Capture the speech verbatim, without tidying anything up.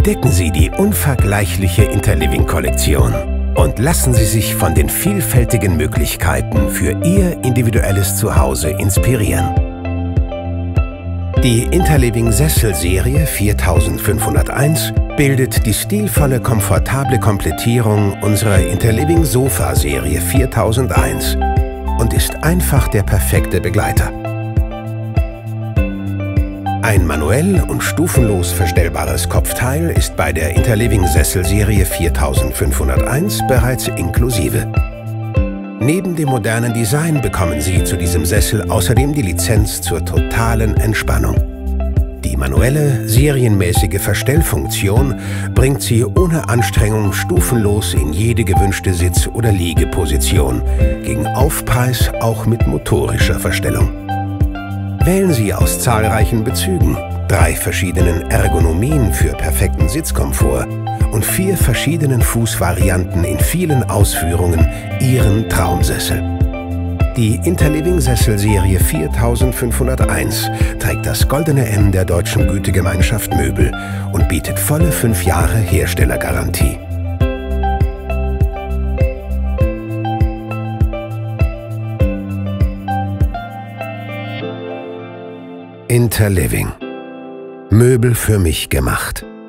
Entdecken Sie die unvergleichliche Interliving-Kollektion und lassen Sie sich von den vielfältigen Möglichkeiten für Ihr individuelles Zuhause inspirieren. Die Interliving-Sessel-Serie viertausendfünfhunderteins bildet die stilvolle, komfortable Komplettierung unserer Interliving-Sofa-Serie viertausendeins und ist einfach der perfekte Begleiter. Ein manuell und stufenlos verstellbares Kopfteil ist bei der Interliving-Sessel-Serie viertausendfünfhunderteins bereits inklusive. Neben dem modernen Design bekommen Sie zu diesem Sessel außerdem die Lizenz zur totalen Entspannung. Die manuelle, serienmäßige Verstellfunktion bringt Sie ohne Anstrengung stufenlos in jede gewünschte Sitz- oder Liegeposition, gegen Aufpreis auch mit motorischer Verstellung. Wählen Sie aus zahlreichen Bezügen, drei verschiedenen Ergonomien für perfekten Sitzkomfort und vier verschiedenen Fußvarianten in vielen Ausführungen Ihren Traumsessel. Die Interliving-Sessel-Serie viertausendfünfhunderteins trägt das goldene N der Deutschen Gütegemeinschaft Möbel und bietet volle fünf Jahre Herstellergarantie. Interliving. Möbel für mich gemacht.